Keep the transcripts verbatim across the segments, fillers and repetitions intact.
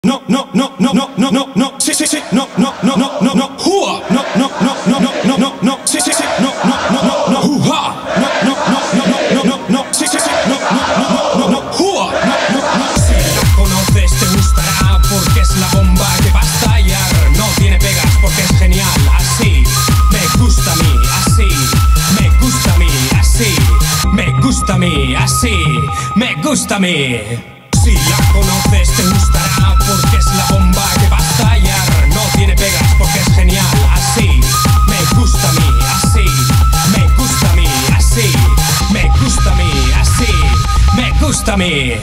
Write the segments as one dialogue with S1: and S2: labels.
S1: No, no, no, no, no, no, no, no, sí, sí, sí, no, no, no, no, no, no, hua, no, no, no, no, no, no, no, no, sí, sí, sí, no, no, no, no, no, hua, no, no, no, no, no, no, no, no, sí, sí, sí, no, no, no, no, no, no, hua, no, no, no. Si la conoces te gustará porque es la bomba que va a estallar. No tiene pegas porque es genial, así me gusta a mí, así me gusta a mí, así me gusta a mí, así me gusta a mí. Si la conoces te gustará porque es la bomba que va a estallar. No tiene pegas porque es genial, así me gusta a mí, así me gusta a mí, así me gusta a mí, así me gusta a mí.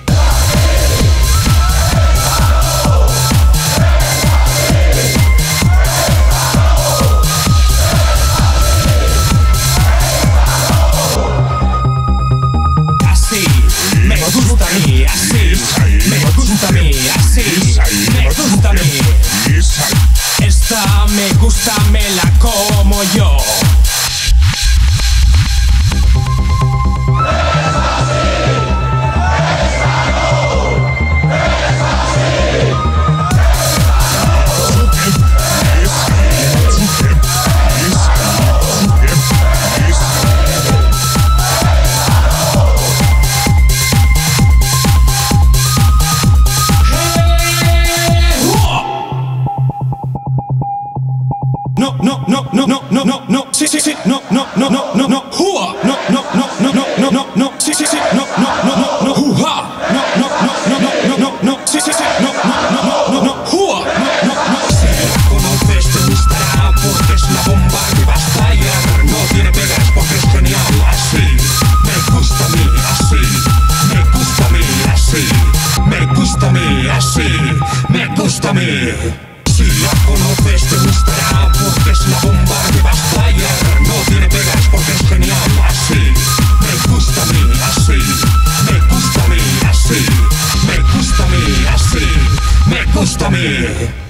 S1: Me gusta a mí, así, me gusta a mí, así, me gusta a mí. Esta me gusta, me la como yo. No, no, no, no, no, no, no, no, sí, sí, sí, no, no, no, no, no, no, hua, no, no, no, no, no, no, no, no, sí, sí, sí, no, no, no, no, no, hua, no, no, no, no, no, no, no, no, sí, sí, sí, no, no, no, no, no, no, hua, no, no, no. Si la conoces te gustará porque es la bomba que va a estallar. No tiene pegas porque es genial, así me gusta a mí, así me gusta a mí, así me gusta a mí, así me gusta a mí. Si la conoces te gustará porque es la bomba que va a estallar. No tiene pegas porque es genial, así me gusta a mí, así me gusta a mí, así me gusta a mí, así me gusta a mí.